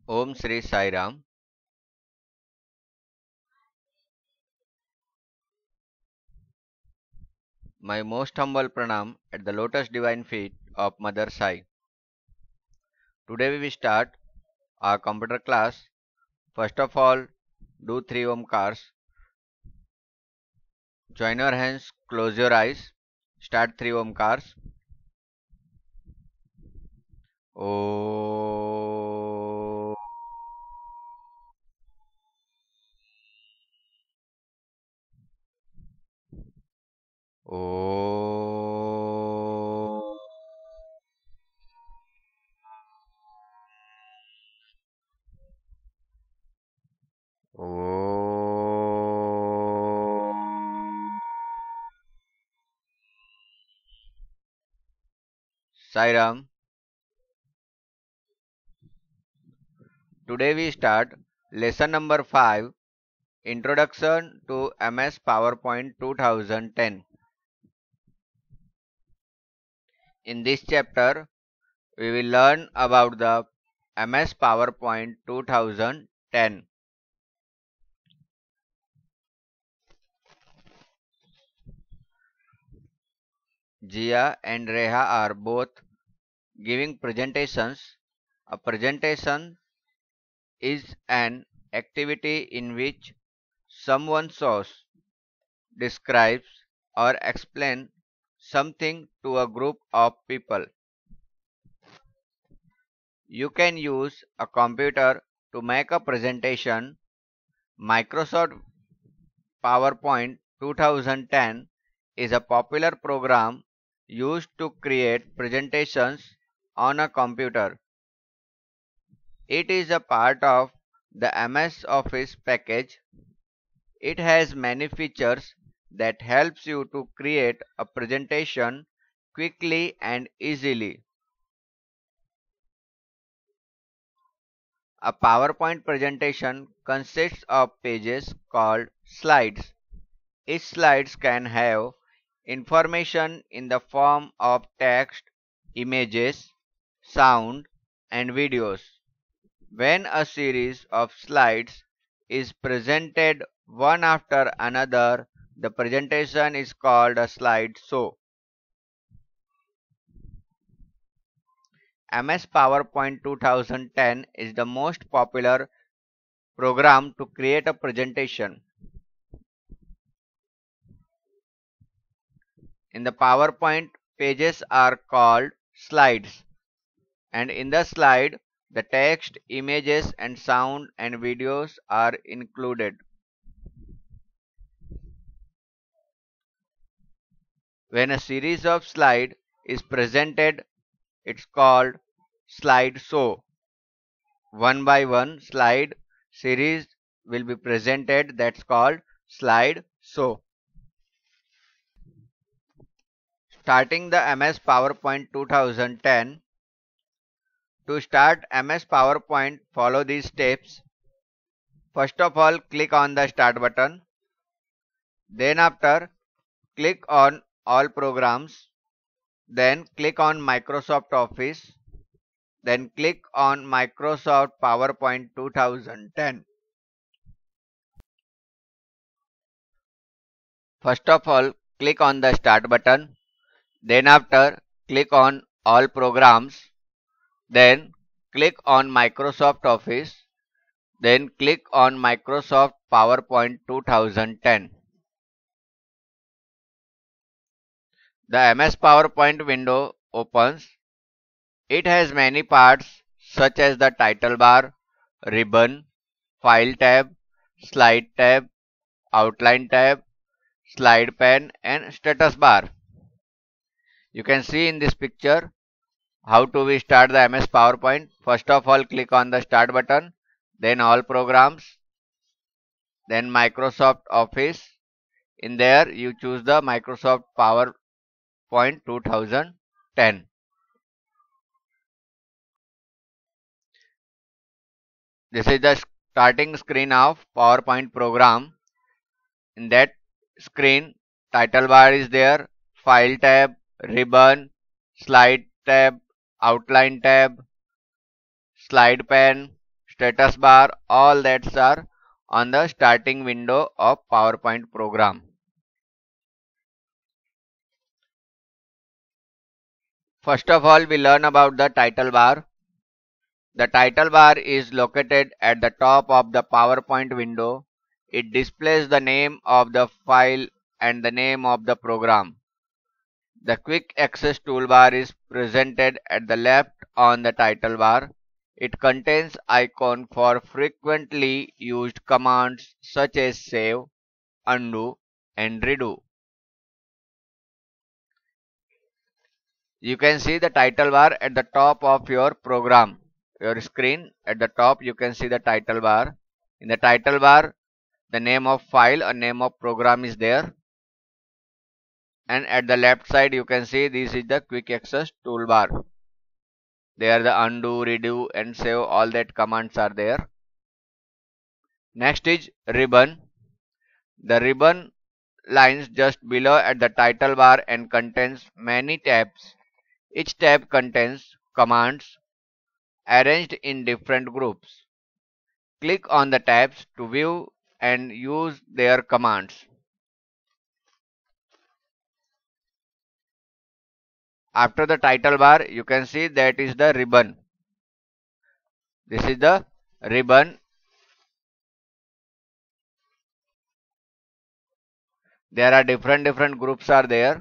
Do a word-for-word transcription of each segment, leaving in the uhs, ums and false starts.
Om Sri Sai Ram. My most humble pranam at the lotus divine feet of Mother Sai. Today we will start our computer class. First of all, do three Omkars. Join your hands, close your eyes. Start three Omkars. O. O. O. Sai Ram. Today we start lesson number five, Introduction to M S PowerPoint twenty ten. In this chapter, we will learn about the M S PowerPoint twenty ten. Jia and Reha are both giving presentations. A presentation is an activity in which someone shows, describes, or explains something to a group of people. You can use a computer to make a presentation. Microsoft PowerPoint twenty ten is a popular program used to create presentations on a computer. It is a part of the M S Office package. It has many features that helps you to create a presentation quickly and easily. A PowerPoint presentation consists of pages called slides. Each slide can have information in the form of text, images, sound, and videos. When a series of slides is presented one after another, the presentation is called a slide show. M S PowerPoint twenty ten is the most popular program to create a presentation. In the PowerPoint, pages are called slides, and in the slide, the text, images, and sound and videos are included. When a series of slides is presented, it's called slide show. One by one slide series will be presented, that's called slide show. Starting the M S PowerPoint twenty ten. To start M S PowerPoint, follow these steps. First of all, click on the Start button. Then after, click on All Programs. Then click on Microsoft Office. Then click on Microsoft PowerPoint twenty ten. First of all, click on the Start button. Then after, click on All Programs. Then click on Microsoft Office. Then click on Microsoft PowerPoint twenty ten. The M S PowerPoint window opens. It has many parts such as the title bar, ribbon, file tab, slide tab, outline tab, slide pane, and status bar. You can see in this picture how to we start the M S PowerPoint. First of all, click on the Start button, then All Programs, then Microsoft Office. In there, you choose the Microsoft PowerPoint twenty ten. This is the starting screen of PowerPoint program. In that screen, title bar is there, file tab, ribbon, slide tab, outline tab, slide pane, status bar, all that are on the starting window of PowerPoint program. First of all, we learn about the title bar. The title bar is located at the top of the PowerPoint window. It displays the name of the file and the name of the program. The quick access toolbar is presented at the left on the title bar. It contains icons for frequently used commands such as save, undo, and redo. You can see the title bar at the top of your program. Your screen at the top you can see the title bar. In the title bar, the name of file or name of program is there. And at the left side you can see this is the quick access toolbar. There the undo, redo and save, all that commands are there. Next is ribbon. The ribbon lines just below at the title bar and contains many tabs. Each tab contains commands arranged in different groups. Click on the tabs to view and use their commands. After the title bar, you can see that is the ribbon. This is the ribbon. There are different different groups are there.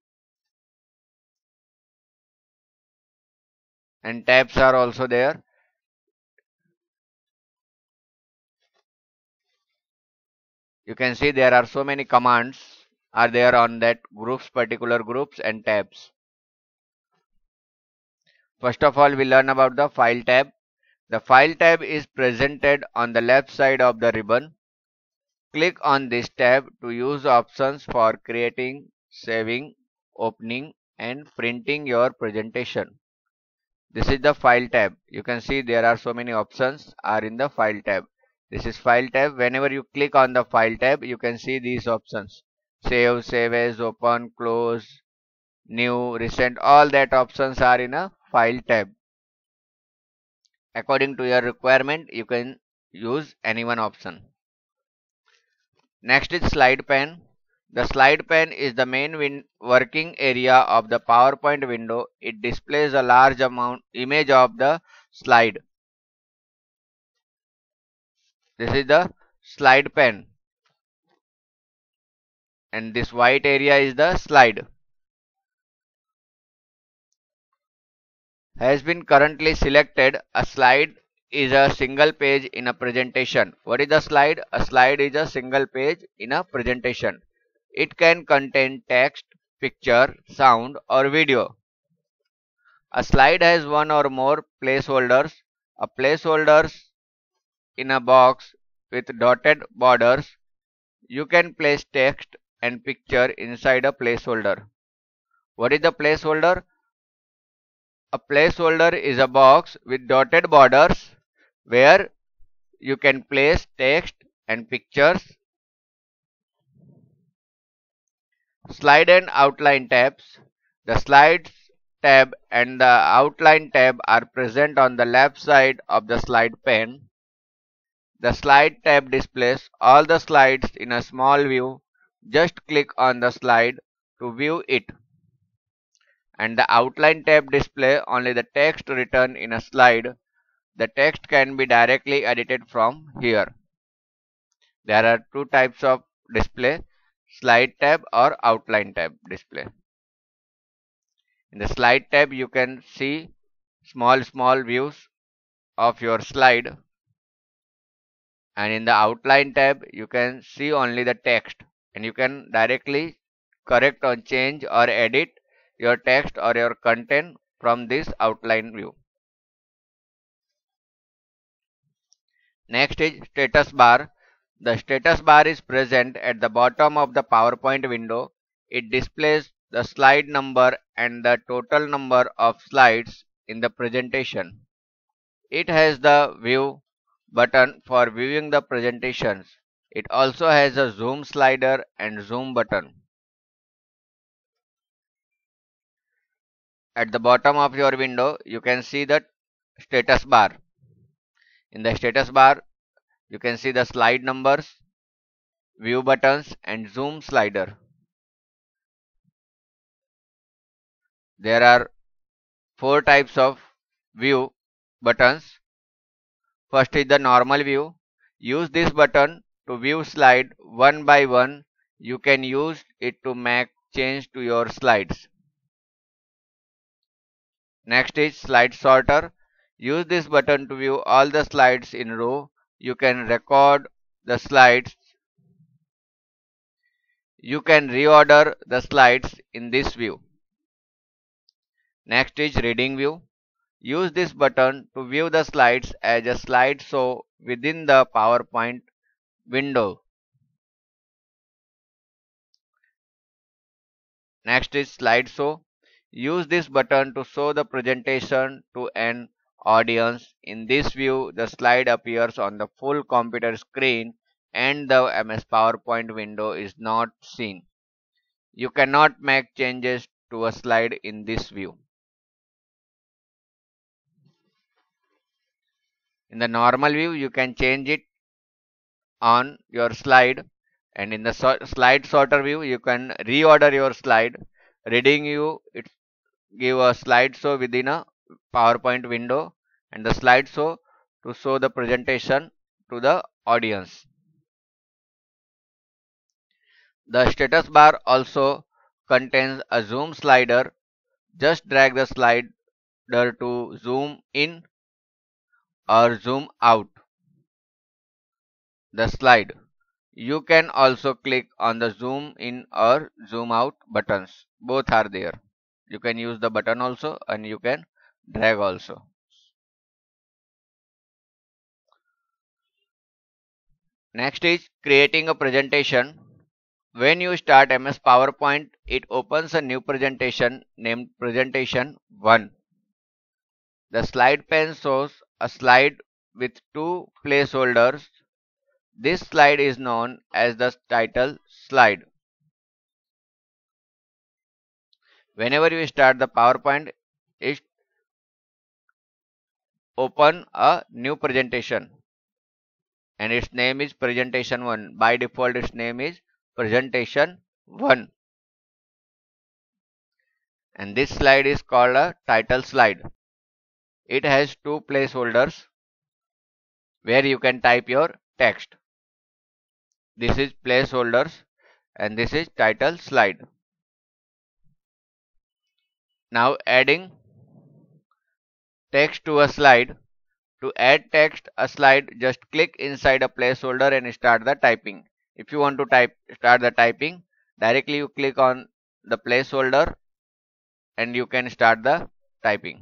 And tabs are also there. You can see there are so many commands are there on that groups, particular groups and tabs. First of all, we learn about the file tab. The file tab is presented on the left side of the ribbon. Click on this tab to use options for creating, saving, opening and printing your presentation. This is the file tab. You can see there are so many options are in the file tab. This is file tab. Whenever you click on the file tab, you can see these options. Save, save as, open, close, new, recent, all that options are in a file tab. According to your requirement, you can use any one option. Next is slide pane. The slide pane is the main working area of the PowerPoint window. It displays a large amount image of the slide. This is the slide pane. And this white area is the slide. Has been currently selected. A slide is a single page in a presentation. What is a slide? A slide is a single page in a presentation. It can contain text, picture, sound or video. A slide has one or more placeholders. A placeholders in a box with dotted borders. You can place text and picture inside a placeholder. What is the placeholder? A placeholder is a box with dotted borders where you can place text and pictures. Slide and outline tabs. The slides tab and the outline tab are present on the left side of the slide pane. The slide tab displays all the slides in a small view. Just click on the slide to view it. And the outline tab displays only the text written in a slide. The text can be directly edited from here. There are two types of display, slide tab or outline tab display. In the slide tab you can see small small views of your slide, and in the outline tab you can see only the text, and you can directly correct or change or edit your text or your content from this outline view. Next is status bar. The status bar is present at the bottom of the PowerPoint window. It displays the slide number and the total number of slides in the presentation. It has the view button for viewing the presentations. It also has a zoom slider and zoom button. At the bottom of your window, you can see the status bar. In the status bar, you can see the slide numbers, view buttons and zoom slider. There are four types of view buttons. First is the normal view. Use this button to view slide one by one. You can use it to make change to your slides. Next is slide sorter. Use this button to view all the slides in row. You can record the slides. You can reorder the slides in this view. Next is reading view. Use this button to view the slides as a slideshow within the PowerPoint window. Next is slideshow. Use this button to show the presentation to an audience. In this view, the slide appears on the full computer screen and the M S PowerPoint window is not seen. You cannot make changes to a slide in this view. In the normal view, you can change it on your slide, and in the so slide sorter view, you can reorder your slide. Reading view, it give a slideshow within a PowerPoint window, and the slideshow to show the presentation to the audience. The status bar also contains a zoom slider. Just drag the slider to zoom in or zoom out the slide. You can also click on the zoom in or zoom out buttons. Both are there. You can use the button also and you can drag also. Next is creating a presentation. When you start M S PowerPoint, it opens a new presentation named Presentation one. The slide pane shows a slide with two placeholders. This slide is known as the title slide. Whenever you start the PowerPoint, it open a new presentation and its name is Presentation one. By default, its name is Presentation one. And this slide is called a title slide. It has two placeholders where you can type your text. This is placeholders and this is title slide. Now adding text to a slide. To add text a slide, just click inside a placeholder and start the typing. If you want to type start the typing, directly you click on the placeholder and you can start the typing.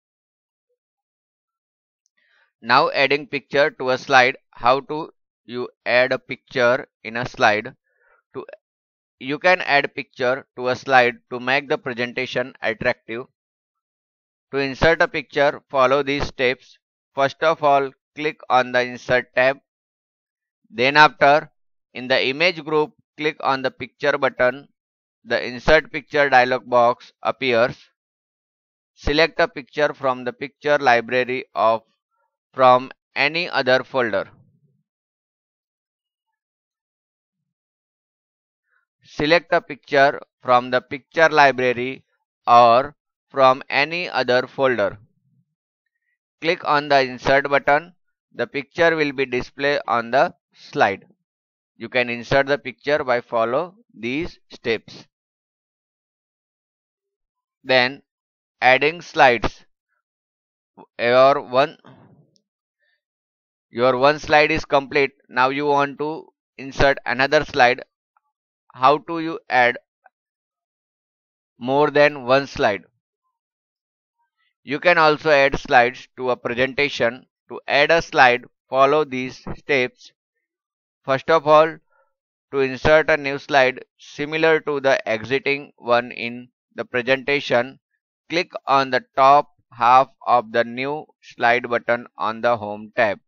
Now adding picture to a slide. How to you add a picture in a slide? To you can add picture to a slide to make the presentation attractive. To insert a picture, follow these steps. First of all, click on the Insert tab. Then after, in the image group, click on the picture button. The Insert Picture dialog box appears. Select a picture from the picture library of from any other folder. Select a picture from the picture library or from any other folder. Click on the Insert button. The picture will be displayed on the slide. You can insert the picture by follow these steps. Then adding slides. Your one your one slide is complete. Now you want to insert another slide. How do you add more than one slide? You can also add slides to a presentation. To add a slide, follow these steps. First of all, to insert a new slide similar to the exiting one in the presentation, click on the top half of the new slide button on the Home tab.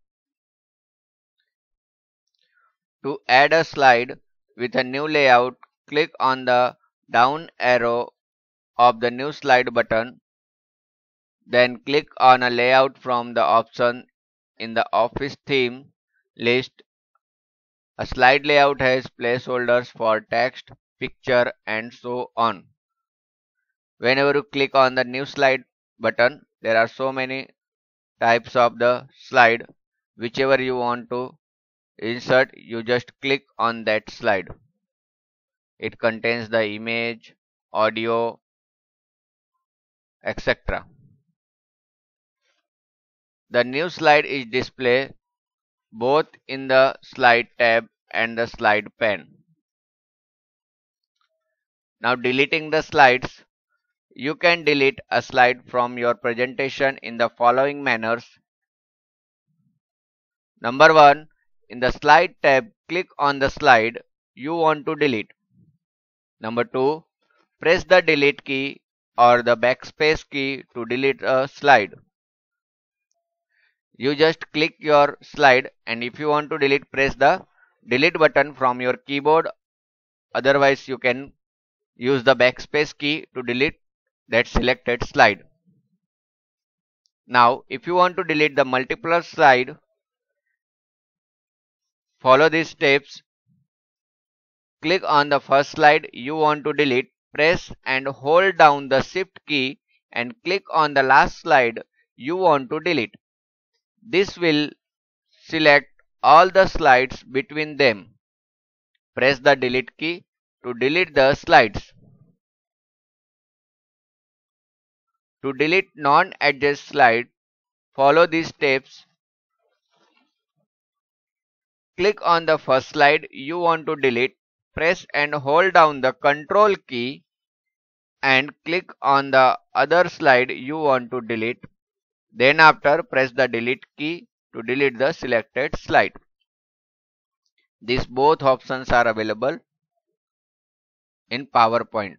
To add a slide with a new layout, click on the down arrow of the new slide button. Then click on a layout from the option in the Office theme list, a slide layout has placeholders for text, picture, and so on. Whenever you click on the new slide button, there are so many types of the slide. Whichever you want to insert, you just click on that slide. It contains the image, audio, et cetera. The new slide is displayed both in the slide tab and the slide pane. Now deleting the slides. You can delete a slide from your presentation in the following manners. Number one, in the slide tab, click on the slide you want to delete. Number two, press the delete key or the backspace key to delete a slide. You just click your slide, and if you want to delete, press the delete button from your keyboard. Otherwise, you can use the backspace key to delete that selected slide. Now, if you want to delete the multiple slide, follow these steps. Click on the first slide you want to delete, press and hold down the shift key and click on the last slide you want to delete. This will select all the slides between them. Press the delete key to delete the slides. To delete non-adjacent slide, follow these steps. Click on the first slide you want to delete, press and hold down the control key and click on the other slide you want to delete. Then after, press the delete key to delete the selected slide. These both options are available in PowerPoint.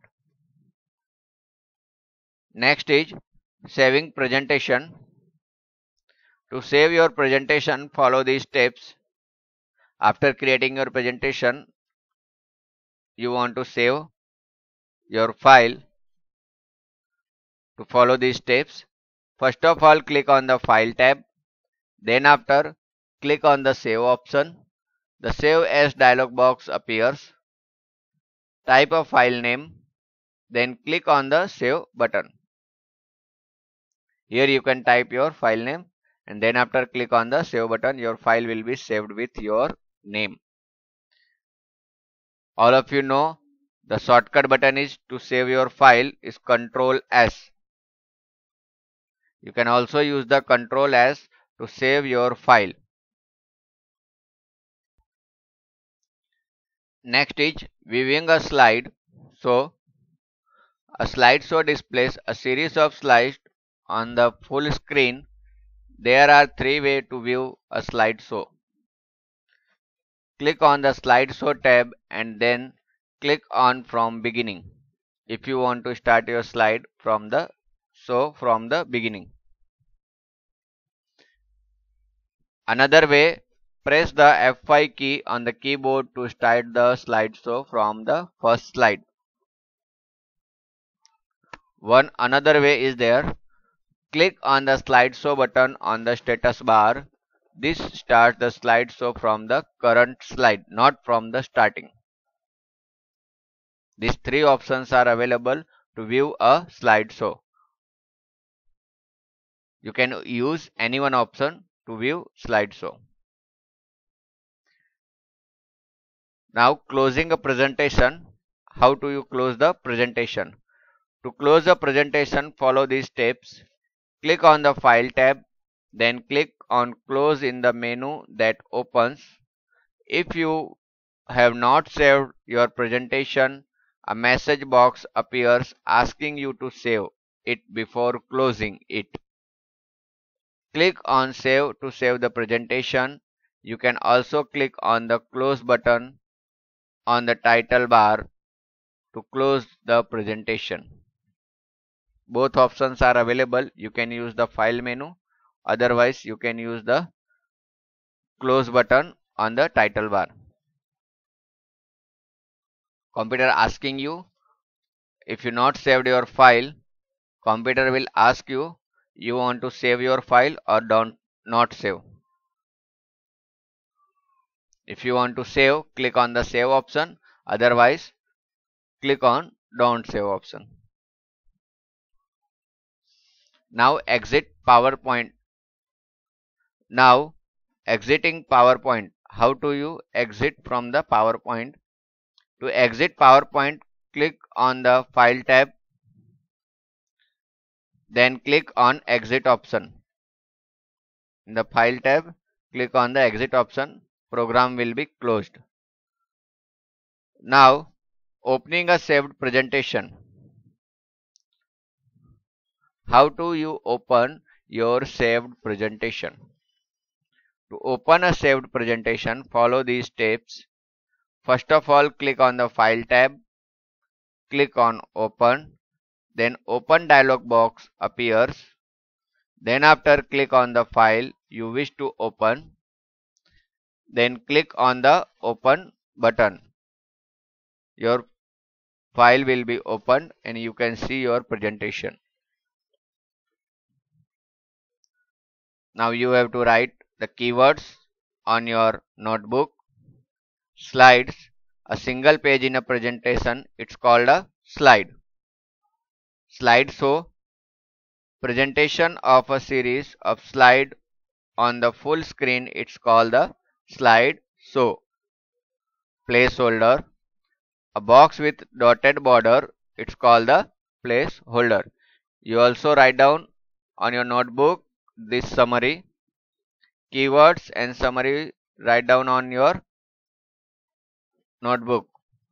Next is saving presentation. To save your presentation, follow these steps. After creating your presentation, you want to save your file. To follow these steps, first of all, click on the File tab. Then after, click on the Save option. The Save As dialog box appears. Type a file name. Then click on the Save button. Here you can type your file name, and then after click on the Save button, your file will be saved with your name. All of you know the shortcut button is to save your file is Control S. You can also use the Control S to save your file. Next is viewing a slide. So, a slideshow displays a series of slides on the full screen. There are three ways to view a slideshow. Click on the slideshow tab and then click on from beginning if you want to start your slide from the show from the beginning. Another way, press the F five key on the keyboard to start the slideshow from the first slide. One another way is there. Click on the slideshow button on the status bar. This starts the slideshow from the current slide, not from the starting. These three options are available to view a slideshow. You can use any one option to view slideshow. Now closing a presentation. How do you close the presentation? To close the presentation, follow these steps. Click on the File tab, then click on Close in the menu that opens. If you have not saved your presentation, a message box appears asking you to save it before closing it. Click on Save to save the presentation. You can also click on the Close button on the title bar to close the presentation. Both options are available. You can use the File menu. Otherwise, you can use the Close button on the title bar. Computer asking you, if you not saved your file, computer will ask you, you want to save your file or don't not save. If you want to save, click on the save option. Otherwise, click on don't save option. Now exit PowerPoint. Now exiting PowerPoint. How do you exit from the PowerPoint? To exit PowerPoint, click on the File tab. Then click on Exit option. In the File tab, click on the Exit option. Program will be closed. Now, opening a saved presentation. How do you open your saved presentation? To open a saved presentation, follow these steps. First of all, click on the File tab. Click on Open. Then Open dialog box appears. Then after, click on the file you wish to open. Then click on the Open button. Your file will be opened and you can see your presentation. Now you have to write the keywords on your notebook. Slides, a single page in a presentation, it's called a slide. Slide show, presentation of a series of slide on the full screen, it's called the slide show. Placeholder, a box with dotted border, it's called the placeholder. You also write down on your notebook this summary. Keywords and summary, write down on your notebook.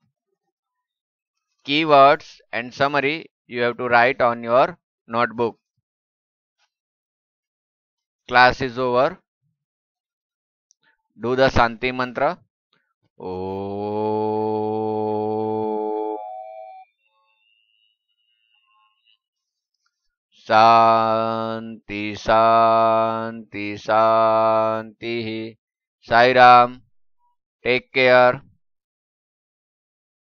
Keywords and summary you have to write on your notebook. Class is over. Do the Shanti mantra. Om Shanti Shanti Shanti. Sai Ram. Take care.